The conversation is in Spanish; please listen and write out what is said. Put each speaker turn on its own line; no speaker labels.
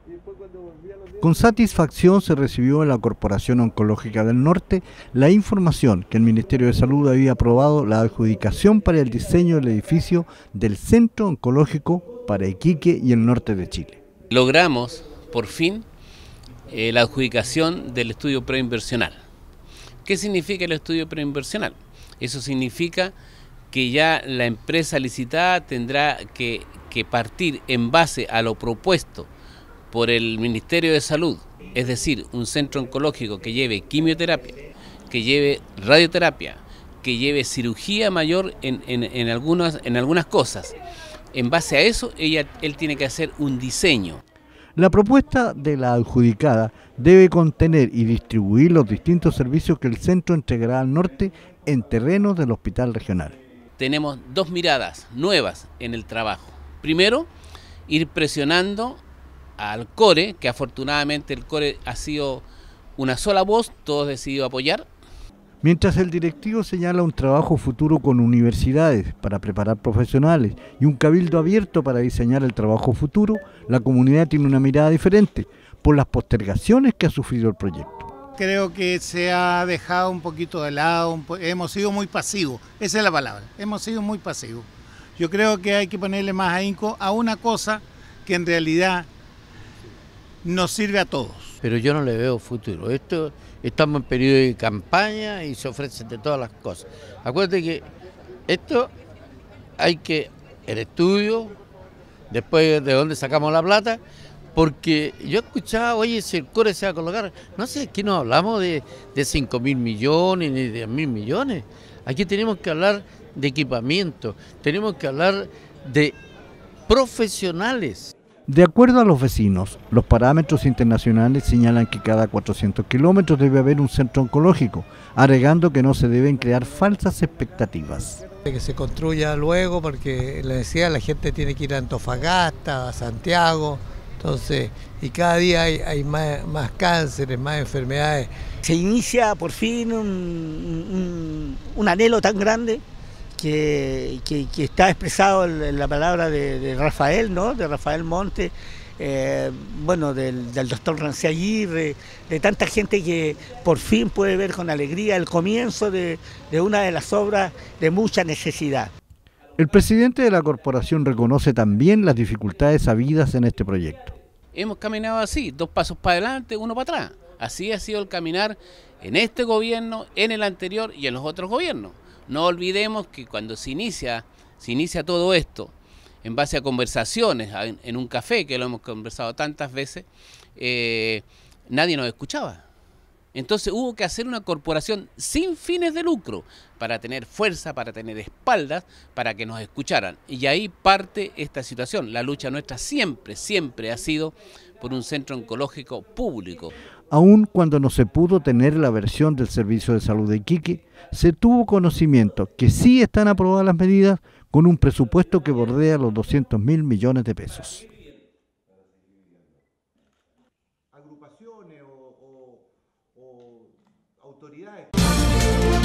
Con satisfacción se recibió en la Corporación Oncológica del Norte la información que el Ministerio de Salud había aprobado la adjudicación para el diseño del edificio del Centro Oncológico para Iquique y el norte de Chile.
Logramos, por fin, la adjudicación del estudio preinversional. ¿Qué significa el estudio preinversional? Eso significa que ya la empresa licitada tendrá que partir en base a lo propuesto por el Ministerio de Salud, es decir, un centro oncológico que lleve quimioterapia, que lleve radioterapia, que lleve cirugía mayor en algunas cosas. En base a eso, él tiene que hacer un diseño.
La propuesta de la adjudicada debe contener y distribuir los distintos servicios que el centro entregará al norte en terrenos del hospital regional.
Tenemos dos miradas nuevas en el trabajo. Primero, ir presionando al CORE, que afortunadamente el CORE ha sido una sola voz, todos decidido apoyar.
Mientras el directivo señala un trabajo futuro con universidades para preparar profesionales y un cabildo abierto para diseñar el trabajo futuro, la comunidad tiene una mirada diferente por las postergaciones que ha sufrido el proyecto.
Creo que se ha dejado un poquito de lado, hemos sido muy pasivos, esa es la palabra, hemos sido muy pasivos. Yo creo que hay que ponerle más ahínco a una cosa que en realidad nos sirve a todos.
Pero yo no le veo futuro. Estamos en periodo de campaña y se ofrecen de todas las cosas. Acuérdate que esto hay que, el estudio, después de dónde sacamos la plata, porque yo escuchaba, oye, si el CORE se va a colocar, no sé, aquí no hablamos de 5.000 millones ni de 10.000 millones. Aquí tenemos que hablar de equipamiento, tenemos que hablar de profesionales.
De acuerdo a los vecinos, los parámetros internacionales señalan que cada 400 kilómetros debe haber un centro oncológico, agregando que no se deben crear falsas expectativas.
Que se construya luego porque le decía, la gente tiene que ir a Antofagasta, a Santiago, entonces, y cada día hay más cánceres, más enfermedades.
Se inicia por fin un anhelo tan grande que está expresado en la palabra de Rafael, ¿no? De Rafael Monte, bueno, del doctor Rancé Aguirre, de tanta gente que por fin puede ver con alegría el comienzo de una de las obras de mucha necesidad.
El presidente de la corporación reconoce también las dificultades habidas en este proyecto.
Hemos caminado así, 2 pasos para adelante, 1 para atrás. Así ha sido el caminar en este gobierno, en el anterior y en los otros gobiernos. No olvidemos que cuando se inicia todo esto en base a conversaciones en un café, que lo hemos conversado tantas veces, nadie nos escuchaba. Entonces hubo que hacer una corporación sin fines de lucro para tener fuerza, para tener espaldas, para que nos escucharan. Y ahí parte esta situación. La lucha nuestra siempre ha sido por un centro oncológico público.
Aun cuando no se pudo tener la versión del Servicio de Salud de Iquique, se tuvo conocimiento que sí están aprobadas las medidas con un presupuesto que bordea los 200.000 millones de pesos.
Agrupaciones o autoridades.